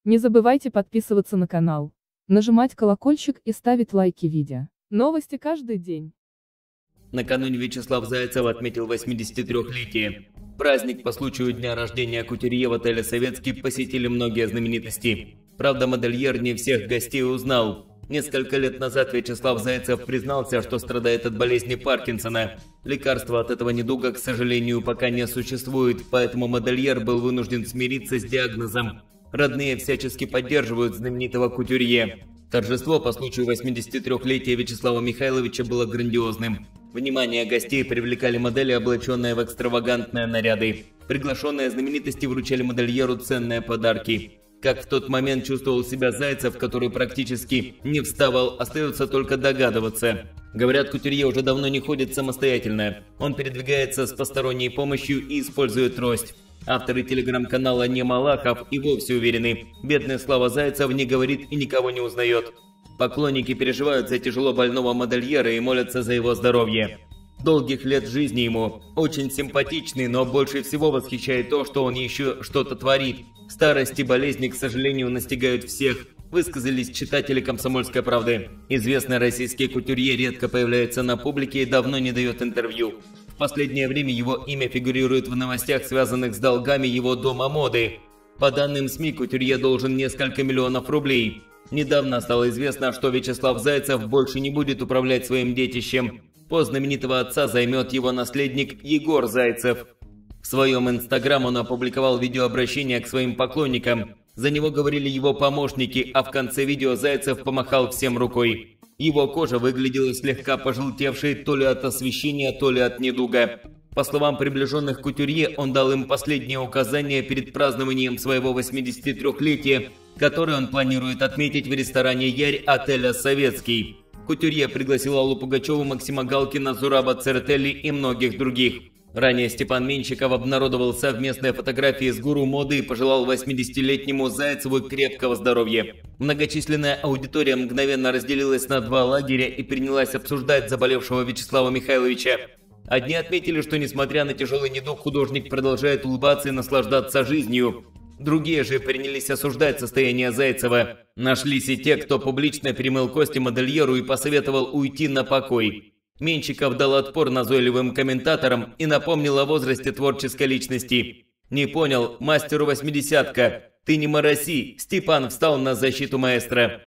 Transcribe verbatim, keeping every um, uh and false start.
Не забывайте подписываться на канал, нажимать колокольчик и ставить лайки видео. Новости каждый день. Накануне Вячеслав Зайцев отметил восьмидесятитрёхлетие. Праздник по случаю дня рождения кутюрье в отеле «Советский» посетили многие знаменитости. Правда, модельер не всех гостей узнал. Несколько лет назад Вячеслав Зайцев признался, что страдает от болезни Паркинсона. Лекарства от этого недуга, к сожалению, пока не существует, поэтому модельер был вынужден смириться с диагнозом. Родные всячески поддерживают знаменитого кутюрье. Торжество по случаю восьмидесятитрёхлетия Вячеслава Михайловича было грандиозным. Внимание гостей привлекали модели, облаченные в экстравагантные наряды. Приглашенные знаменитости вручали модельеру ценные подарки. Как в тот момент чувствовал себя Зайцев, который практически не вставал, остается только догадываться. Говорят, кутюрье уже давно не ходит самостоятельно. Он передвигается с посторонней помощью и использует трость. Авторы телеграм-канала «Не Малахов» и вовсе уверены, бедный Слава Зайцев не говорит и никого не узнает. Поклонники переживают за тяжело больного модельера и молятся за его здоровье. Долгих лет жизни ему, очень симпатичный, но больше всего восхищает то, что он еще что-то творит. Старость и болезни, к сожалению, настигают всех, высказались читатели «Комсомольской правды». Известный российский кутюрье редко появляется на публике и давно не дает интервью. В последнее время его имя фигурирует в новостях, связанных с долгами его дома моды. По данным СМИ, кутюрье должен несколько миллионов рублей. Недавно стало известно, что Вячеслав Зайцев больше не будет управлять своим детищем. Пост знаменитого отца займет его наследник Егор Зайцев. В своем инстаграм он опубликовал видеообращение к своим поклонникам. За него говорили его помощники, а в конце видео Зайцев помахал всем рукой. Его кожа выглядела слегка пожелтевшей то ли от освещения, то ли от недуга. По словам приближенных кутюрье, он дал им последние указания перед празднованием своего восьмидесятитрёхлетия, которое он планирует отметить в ресторане «Ярь» отеля «Советский». Кутюрье пригласил Аллу Пугачеву, Максима Галкина, Зураба Церетели и многих других. Ранее Степан Меньшиков обнародовал совместные фотографии с гуру моды и пожелал восьмидесятилетнему Зайцеву крепкого здоровья. Многочисленная аудитория мгновенно разделилась на два лагеря и принялась обсуждать заболевшего Вячеслава Михайловича. Одни отметили, что несмотря на тяжелый недуг, художник продолжает улыбаться и наслаждаться жизнью. Другие же принялись осуждать состояние Зайцева. Нашлись и те, кто публично перемыл кости модельеру и посоветовал уйти на покой. Меньшиков дал отпор назойливым комментаторам и напомнил о возрасте творческой личности. «Не понял, мастеру восьмидесятка, ты не мороси», Степан встал на защиту маэстро.